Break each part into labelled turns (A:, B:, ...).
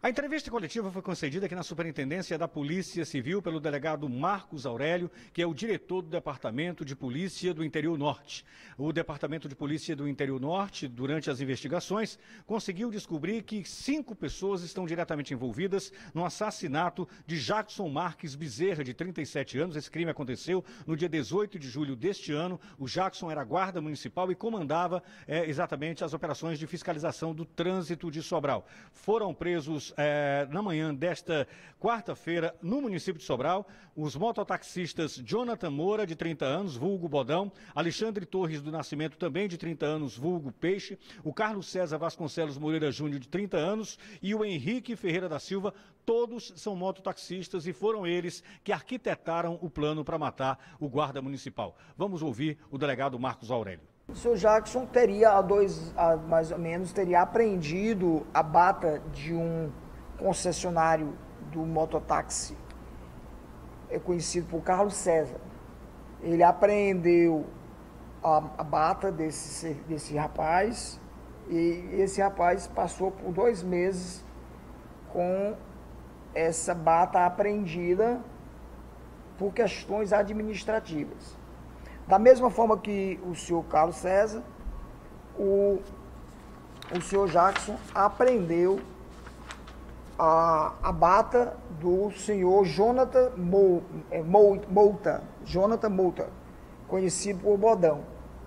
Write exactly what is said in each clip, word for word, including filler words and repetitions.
A: A entrevista coletiva foi concedida aqui na Superintendência da Polícia Civil pelo delegado Marcos Aurélio, que é o diretor do Departamento de Polícia do Interior Norte. O Departamento de Polícia do Interior Norte, durante as investigações, conseguiu descobrir que cinco pessoas estão diretamente envolvidas no assassinato de Jackson Marques Bezerra, de trinta e sete anos. Esse crime aconteceu no dia dezoito de julho deste ano. O Jackson era guarda municipal e comandava é, exatamente as operações de fiscalização do trânsito de Sobral. Foram presos É, na manhã desta quarta-feira, no município de Sobral, os mototaxistas Jonathan Moura, de trinta anos, vulgo Bodão, Alexandre Torres do Nascimento, também de trinta anos, vulgo Peixe, o Carlos César Vasconcelos Moreira Júnior, de trinta anos, e o Henrique Ferreira da Silva, todos são mototaxistas e foram eles que arquitetaram o plano para matar o guarda municipal. Vamos ouvir o delegado Marcos Aurélio.
B: O senhor Jackson teria, há dois, há mais ou menos, teria apreendido a bata de um concessionário do mototáxi, é conhecido por Carlos César. Ele apreendeu a, a bata desse, desse rapaz e esse rapaz passou por dois meses com essa bata apreendida por questões administrativas. Da mesma forma que o senhor Carlos César, o, o senhor Jackson apreendeu a, a bata do senhor Jonathan Mouta, Jonathan Mouta, conhecido por Bodão.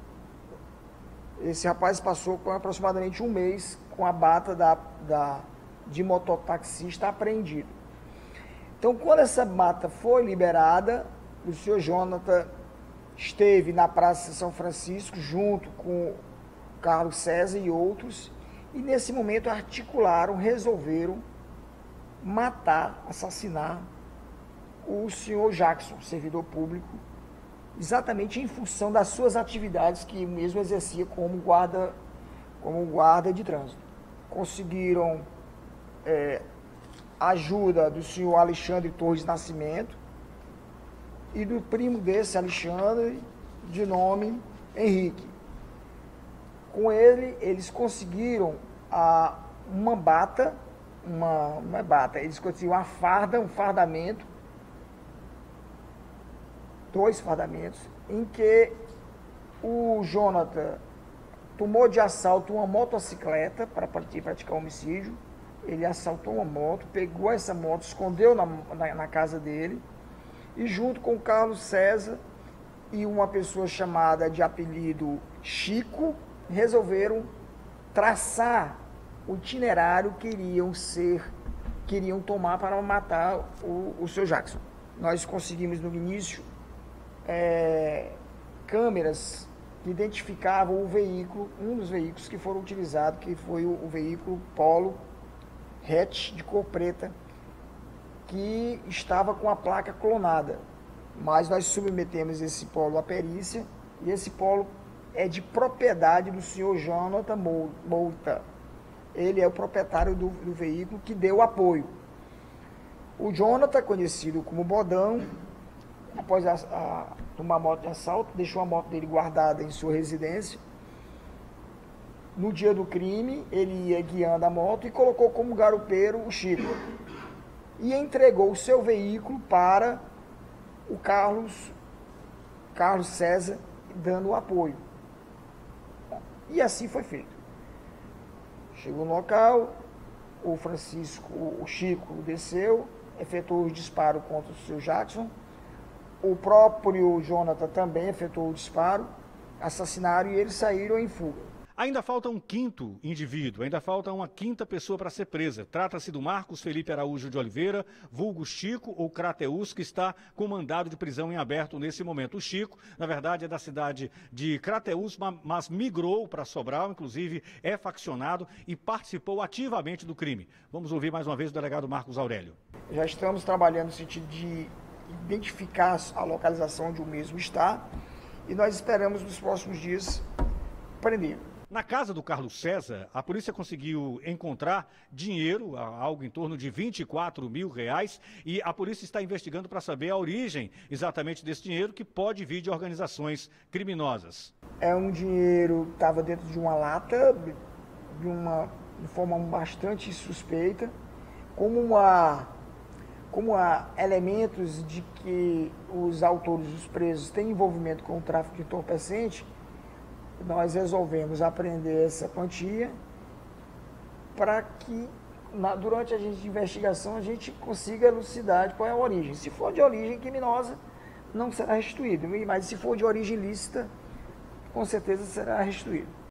B: Esse rapaz passou com aproximadamente um mês com a bata da, da, de mototaxista apreendida. Então, quando essa bata foi liberada, o senhor Jonathan esteve na Praça São Francisco junto com Carlos César e outros, e nesse momento articularam, resolveram matar, assassinar o senhor Jackson, servidor público, exatamente em função das suas atividades que mesmo exercia como guarda, como guarda de trânsito. Conseguiram é, ajuda do senhor Alexandre Torres Nascimento e do primo desse, Alexandre, de nome Henrique. Com ele, eles conseguiram a, uma bata, uma, uma bata, eles conseguiram uma farda, um fardamento, dois fardamentos, em que o Jonathan tomou de assalto uma motocicleta para praticar homicídio. Ele assaltou uma moto, pegou essa moto, escondeu na, na, na casa dele, e junto com o Carlos César e uma pessoa chamada de apelido Chico, resolveram traçar o itinerário que iriam ser, que iriam tomar para matar o, o seu Jackson. Nós conseguimos no início é, câmeras que identificavam o veículo, um dos veículos que foram utilizados, que foi o, o veículo Polo hatch de cor preta, que estava com a placa clonada, mas nós submetemos esse polo à perícia, e esse polo é de propriedade do senhor Jonathan Mouta. Ele é o proprietário do, do veículo que deu apoio. O Jonathan, conhecido como Bodão, após a, a, tomar moto de assalto, deixou a moto dele guardada em sua residência. No dia do crime, ele ia guiando a moto e colocou como garupeiro o Chico. E entregou o seu veículo para o Carlos, Carlos César, dando o apoio. E assim foi feito. Chegou no local, o Francisco, o Chico desceu, efetuou os disparos contra o seu Jackson. O próprio Jonathan também efetuou o disparo, assassinaram e eles saíram em fuga.
A: Ainda falta um quinto indivíduo, ainda falta uma quinta pessoa para ser presa. Trata-se do Marcos Felipe Araújo de Oliveira, vulgo Chico ou Crateus, que está com mandado de prisão em aberto nesse momento. O Chico, na verdade, é da cidade de Crateus, mas migrou para Sobral, inclusive é faccionado e participou ativamente do crime. Vamos ouvir mais uma vez o delegado Marcos Aurélio.
B: Já estamos trabalhando no sentido de identificar a localização onde o mesmo está e nós esperamos nos próximos dias prender.
A: Na casa do Carlos César, a polícia conseguiu encontrar dinheiro, algo em torno de vinte e quatro mil reais, e a polícia está investigando para saber a origem exatamente desse dinheiro, que pode vir de organizações criminosas.
B: É um dinheiro que estava dentro de uma lata, de uma de forma bastante suspeita, como há, como há elementos de que os autores, os presos, têm envolvimento com o tráfico de entorpecente, nós resolvemos apreender essa quantia para que, na, durante a gente, investigação, a gente consiga elucidar de qual é a origem. Se for de origem criminosa, não será restituído, mas se for de origem ilícita, com certeza será restituído.